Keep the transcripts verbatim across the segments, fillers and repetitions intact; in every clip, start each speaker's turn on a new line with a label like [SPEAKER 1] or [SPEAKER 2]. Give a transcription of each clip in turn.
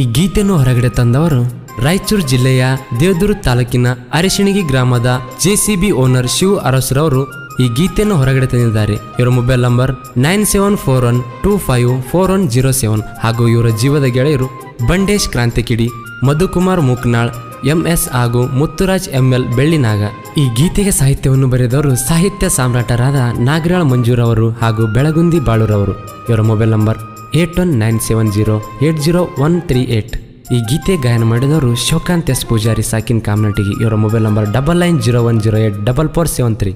[SPEAKER 1] ಈ ಗೀತೆಯನ್ನು ಹೊರಗಡೆ ತಂದವರು ರಾಯಚೂರು ಜಿಲ್ಲೆಯ ದೇವದುರ್ಗ ತಾಲೂಕಿನ ಅರಿಶಿಣಗಿ ಗ್ರಾಮದ ಜೆಸಿಬಿ ಓನರ್ ಶಿವ್ ಅರಸ್ರವರು ಈ ಗೀತೆಯನ್ನು ಹೊರಗಡೆ ತಂದಿದ್ದಾರೆ. ಇವರ mobile number nine seven four one two five four one zero seven ಹಾಗೂ ಇವರ ಜೀವದ ಗೆಳೆಯರು ಬಂಡೇಶ್ ಕ್ರಾಂತಿಕಿಡಿ, ಮಧುಕುಮಾರ್ ಮೂಕ್ನಾಳ್, ಎಂ ಎಸ್ ಹಾಗೂ ಮುತ್ತುರಾಜ್ ಎಂ ಎಲ್ ಬೆಳ್ಳಿನಾಗ. ಈ ಗೀತೆಗೆ ಸಾಹಿತ್ಯವನ್ನು ಬರೆದವರು ಸಾಹಿತ್ಯ ಸಾಮ್ರಾಟರಾದ ನಾಗರಾಳ್ ಮಂಜೂರ್ ಅವರು ಹಾಗೂ ಬೆಳಗುಂದಿ ಬಾಳೂರವರು. ಇವರ mobile number eight one nine seven zero eight zero one three eight. ಈ ಗೀತೆ ಗಾಯನ ಮಾಡಿದವರು ಶೋಕಾಂತ್ ಎಸ್ ಪೂಜಾರಿ ಸಾಕಿನ್ ಕಾಮನಟಿಗಿ. ಇವರ mobile number double nine zero one zero eight double four seven three.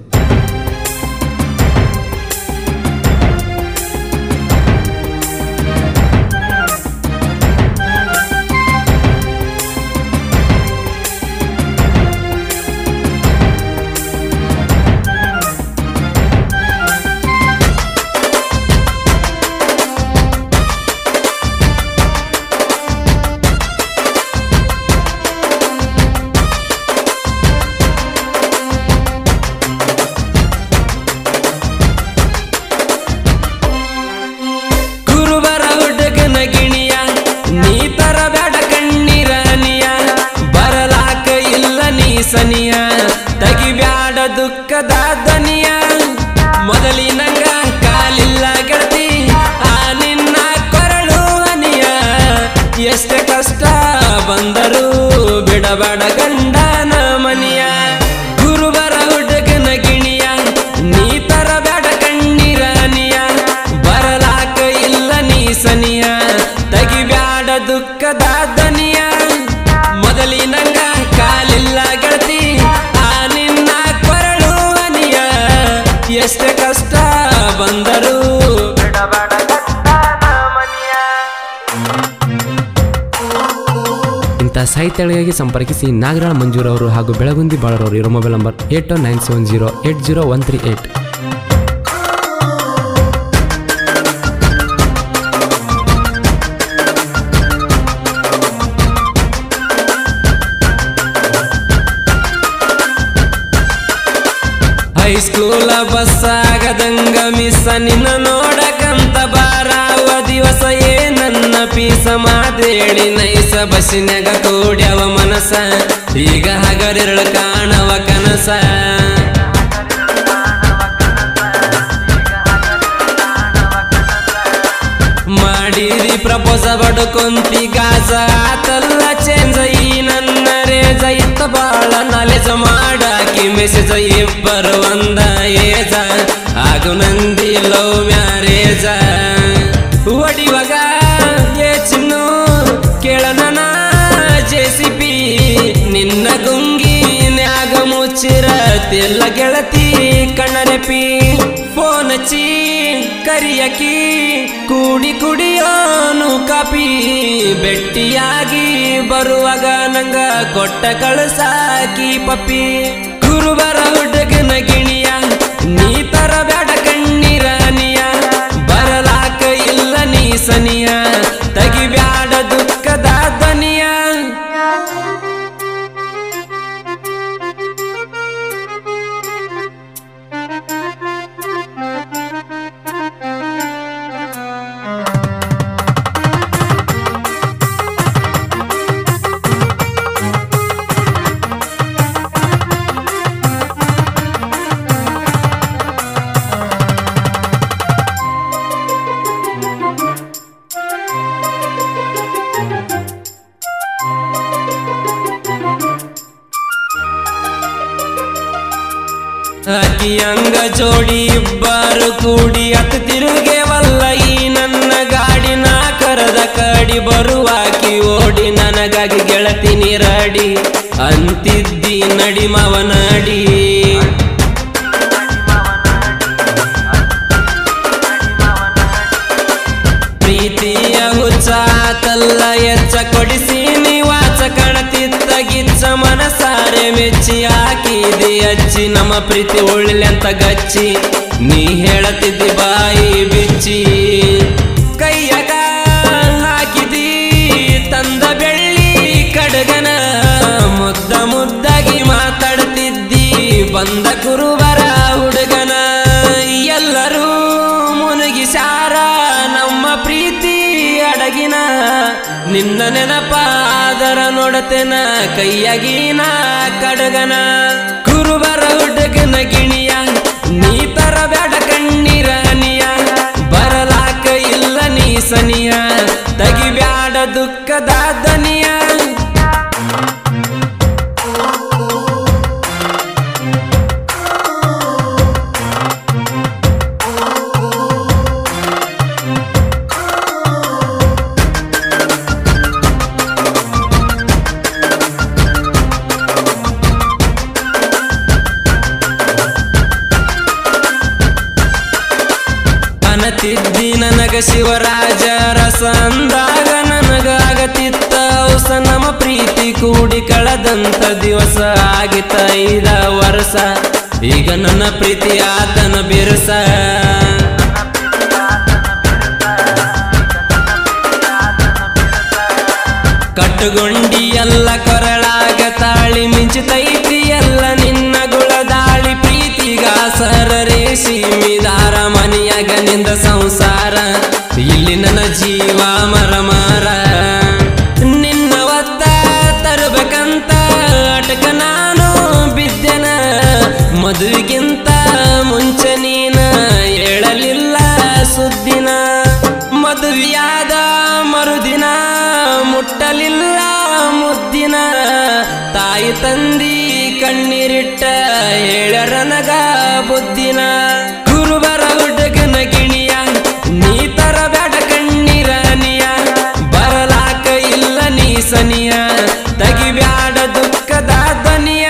[SPEAKER 2] ಸನಿಯ ತಗಿಬ್ಯಾಡ ದುಃಖದ ದನಿಯ ಮೊದಲಿನಂಗ ಕಾಲಿಲ್ಲ ಗೆಳತಿ ಆ ನಿನ್ನ ಕೊರಳು ಹನಿಯ ಎಷ್ಟೇ ಕಷ್ಟ ಬಂದರೂ ಬಿಡಬೇಡ ಗಂಡನ ಮನಿಯ ಗುರುಬರ ಹುಡುಗನ ಗಿಣಿಯ ನೀ ತರಬೇಡ ಕಣ್ಣೀರ ಹನಿಯ ಬರಲಾಕ ಇಲ್ಲ ನೀ ಸನಿಯ ತಗಿಬ್ಯಾಡ ದುಃಖದ ದನಿಯ ಮೊದಲಿನಂಗ ಕಾಲಿಲ್ಲ ಗೆಳತಿ ಆ ನಿನ್ನ ಕೊರಳು ಹನಿಯ ಎಷ್ಟೇ ಕಷ್ಟ ಬಂದರೂ ಬಿಡಬೇಡ ಗಂಡನ ಮನಿಯ.
[SPEAKER 1] ಇಂತಹ ಸಾಹಿತ್ಯಗಳಿಗಾಗಿ ಸಂಪರ್ಕಿಸಿ ನಾಗರಾಳ್ ಮಂಜೂರ್ ಅವರು ಹಾಗೂ ಬೆಳಗುಂದಿ ಬಾಳೂರವರು. ಇವರ mobile number eight one nine seven zero eight zero one three eight.
[SPEAKER 2] ಹೈಸ್ಕೂಲ ಬಸ್ ಆಗದಂಗ ಮಿಸ್ಸ ನಿನ್ನ ನೋಡಕಂತ ಬಾರಾವ ದಿವಸ ಏ ನನ್ನ ಪೀಸ ಮಾತೇಳಿ ನೈಸ ಬಸ್ಸಿನಾಗ ಕೂಡ್ಯವ ಮನಸ ಈಗ ಹಗರಿರಳು ಕಾಣವ ಕನಸ ಮಾಡಿರಿ ಪ್ರಪೋಸ ಬಡ್ಕೊಂತಿ ಗಾಸ ಆತಲ್ಲ ಚೇಂಜ ಈ ನನ್ನ ರೇಜ ಇತ್ತ ಬಾಳ ನಾಲೆಜ ಮಾಡಾಕಿ ಮೆಸೇಜ ಇಬ್ಬರು ಒಂದ ಏಜ ಆಗು ನಂದಿ ಲವ್ ಮ್ಯಾರೇಜ ಒಡಿವಾಗ ಏ ಚಿನ್ನು ಕೇಳನ ಜೆಸಿಬಿ ನಿನ್ನ ಗುಂಗಿನ್ಯಾಗ ಮುಚ್ಚಿರತಿಲ್ಲ ಗೆಳತಿ ಕಣ್ಣರೆಪಿ ಫೋನ್ ಹಚ್ಚಿ ಕರಿಯಕಿ ಕೂಡಿ ಕುಡಿಯೋನು ಕಾಪಿ ಬೆಟ್ಟಿಯಾಗಿ ಬರುವಾಗ ನಂಗ ಕೊಟ್ಟ ಕಳಸಾಕಿ ಪಪ್ಪಿ ಗುರುಬರ ಹುಡುಗನ ಗಿಣಿಯ ನೀ ತರಬೇಡ ಕಣ್ಣೀರ ಹನಿಯ ಬರಲಾಕ ಇಲ್ಲ ನೀ ಸನಿಯ ತಗಿಬ್ಯಾಡ ದುಃಖದ ದನಿಯ ಅಕಿಯಂಗ ಜೋಡಿ ಇಬ್ಬರು ಕೂಡಿ ಅತ್ ತಿರುಗೇವಲ್ಲ ಈ ನನ್ನ ಗಾಡಿ ನಾ ಕರದ ಕಡಿ ಬರುವಾಕಿ ಓಡಿ ನನಗಾಗಿ ಗೆಳತಿ ನೀರಾಡಿ ಅಂತಿದ್ದಿ ನಡಿ ಮವನಾಡಿ ಪ್ರೀತಿಯ ಹುಚ್ಚಾತಲ್ಲ ಎಚ್ಚ ಕೊಡಿಸಿ ನಿವಾಸ ಕಣತಿತ್ತ ಗಿಚ್ಚ ಮನಸಾರೆ ಮೆಚ್ಚಿ ಹಾಕಿದಿ ಅಚ್ಚಿ ನಮ್ಮ ಪ್ರೀತಿ ಒಳ್ಳೆ ಅಂತ ಗಚ್ಚಿ ನೀ ಹೇಳತಿದ್ದಿ ಬಾಯಿ ಬಿಚ್ಚಿ ಕೈಯಾಗ ಹಾಕಿದಿ ತಂದ ಬೆಳ್ಳಿ ಕಡಗನ ಮುದ್ದ ಮುದ್ದಾಗಿ ಮಾತಾಡ್ತಿದ್ದಿ ಬಂದ ಕುರುಬರ ಹುಡುಗನ ಎಲ್ಲರೂ ಮುನುಗಿಸಾರ ನಮ್ಮ ಪ್ರೀತಿ ಅಡಗಿನ ನಿನ್ನ ನೆನಪಾದರ ನೋಡತೆನ ಕೈಯಾಗಿನ ಕಡಗನ ಕುರುಬರ ಹುಡುಗನ ಗಿಣಿಯ ನೀ ತರ ಬ್ಯಾಡ ಕಣ್ಣೀರ ಹನಿಯ ಬರಲಾಕ ಇಲ್ಲ ನೀ ಸನಿಯ ತಗಿಬ್ಯಾಡ ದುಃಖದ ದನಿಯ ತಿದ್ದಿ ನನಗ ಶಿವರಾಜ ರಸ ಅಂದಾಗ ನನಗಾಗತಿತ್ತ ಔಸ ನಮ್ಮ ಪ್ರೀತಿ ಕೂಡಿ ಕಳೆದಂತ ದಿವಸ ಆಗಿತ್ತ ಐದ ವರ್ಷ ಈಗ ನನ್ನ ಪ್ರೀತಿ ಆತನ ಬಿರುಸ ಕಟ್ಟುಗೊಂಡಿ ಎಲ್ಲ ಕೊರಳಾಗ ತಾಳಿ ಮಿಂಚುತ್ತೈತಿ ಎಲ್ಲ ನಿನ್ನ ಗುಳದಾಳಿ ಪ್ರೀತಿಗಾಸರ ರೇಷಿಮಿದಾರ ಮನೆಯಾಗ ನಿಂದ ಸಂಸಾರ ಇಲ್ಲಿ ನನ್ನ ಜೀವ ಮರ ಮಾರ ನಿನ್ನ ಒತ್ತ ತರಬೇಕಂತ ಅಟಕ ನಾನು ಬಿದ್ದೆನ ಮದುವೆಗಿಂತ ಮುಂಚೆ ನೀನ ಹೇಳಲಿಲ್ಲ ಸುದ್ದಿನ ಮದುವೆಯಾದ ಮರುದಿನ ಮುಟ್ಟಲಿಲ್ಲ ಮುದ್ದಿನ ತಾಯಿ ತಂದಿ ಕಣ್ಣೀರಿಟ್ಟ ಹೇಳರನಗ ಬುದ್ದಿನ ಕುರುಬರ ಹುಡುಗನ ಗಿಣಿಯ ನೀ ತರ ಬ್ಯಾಡ ಕಣ್ಣೀರ ಹನಿಯ ಬರಲಾಕ ಇಲ್ಲ ನೀ ಸನಿಯ ತಗಿಬ್ಯಾಡ ದುಃಖದ ದನಿಯ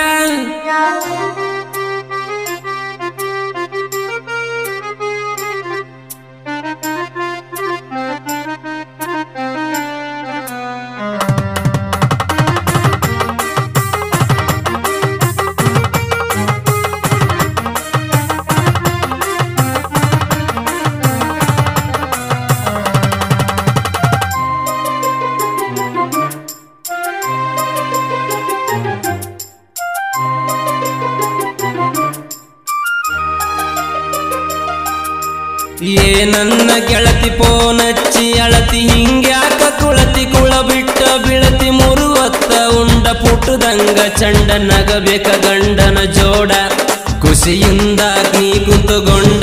[SPEAKER 2] ಏ ನನ್ನ ಗೆಳತಿ ಪೋನಚ್ಚಿ ಅಳತಿ ಹಿಂಗ್ಯಾಕ ಕುಳತಿ ಕುಳ ಬಿಟ್ಟ ಬೀಳತಿ ಮುರುವತ್ತ ಉಂಡ ಪುಟ್ಟದಂಗ ಚಂಡ ನಗಬೇಕ ಗಂಡನ ಜೋಡ ಖುಷಿಯಿಂದ ನೀ ಕುಂತುಗೊಂಡ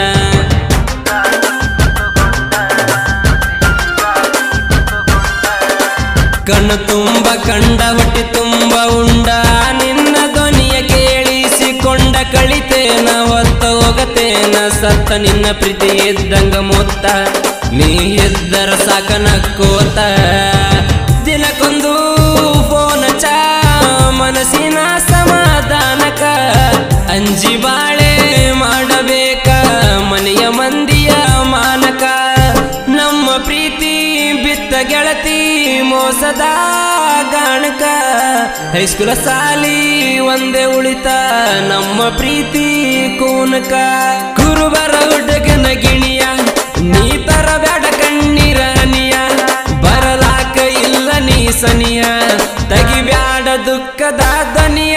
[SPEAKER 2] ಕಣ್ಣು ತುಂಬ ಕಂಡ ಹೊಟ್ಟಿ ತುಂಬ ಉಂಡ ನಿನ್ನ ಧ್ವನಿಯ ಕೇಳಿಸಿಕೊಂಡ ಕಳಿತೇನ ಹೊತ್ತ ಹೋಗತೇನ ಸತ್ತ ನಿನ್ನ ಪ್ರೀತಿ ಇದ್ದಂಗ ಮೊತ್ತ ನೀ ಎದ್ದರ ಸಾಕ ನಕ್ಕೋತ ದಿನಕ್ಕೊಂದು ಫೋನ ಚಾ ಮನಸ್ಸಿನ ಸಮಾಧಾನಕ ಅಂಜಿ ಬಾಳೆ ಮಾಡಬೇಕ ಮನೆಯ ಮಂದಿಯ ಮಾನಕ ನಮ್ಮ ಪ್ರೀತಿ ಬಿತ್ತ ಗೆಳತಿ ಮೋಸದ ಗಾಣಕ ಹೈಸ್ಕೂಲ ಸಾಲಿ ಒಂದೇ ಉಳಿತ ನಮ್ಮ ಪ್ರೀತಿ ಕೂನಕ ಕುರುಬರ ಹುಡುಗನ ಗಿಣಿಯ ನೀ ತರ ಬ್ಯಾಡ ಕಣ್ಣೀರ ಹನಿಯ ಬರಲಾಕ ಇಲ್ಲ ನೀ ಸನಿಯ ತಗಿಬ್ಯಾಡ ದುಃಖದ ದನಿಯ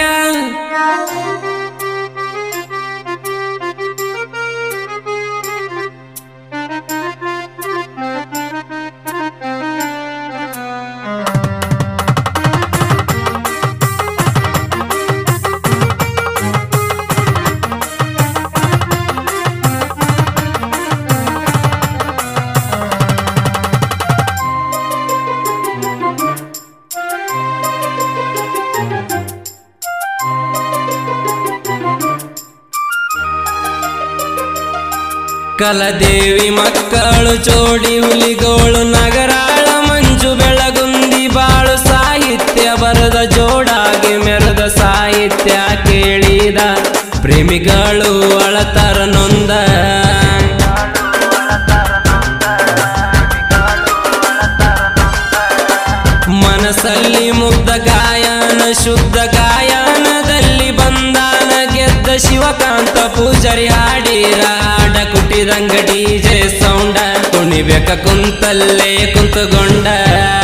[SPEAKER 2] ಕಲದೇವಿ ಮಕ್ಕಳು ಜೋಡಿ ಹುಲಿಗೋಳು ನಗರಾಳ ಮಂಜು ಬೆಳಗುಂದಿ ಬಾಳು ಸಾಹಿತ್ಯ ಬರದ ಜೋಡಾಗಿ ಮೆರೆದ ಸಾಹಿತ್ಯ ಕೇಳಿದ ಪ್ರೇಮಿಗಳು ಅಳತರ ನೊಂದ ಮನಸ್ಸಲ್ಲಿ ಮುಗ್ಧ ಗಾಯನ ಶುದ್ಧ ಗಾಯನದಲ್ಲಿ ಬಂದಾನ ಗೆದ್ದ ಶಿವಕಾಂತ ಪೂಜಾರಿ ಹಾಡಿರ ಹಾಡ ಕುಟಿದಂಗ ಡಿ ಜೆ ಸೌಂಡ ಕುಣಿಬೇಕ ಕುಂತಲ್ಲೇ ಕುಂತುಗೊಂಡ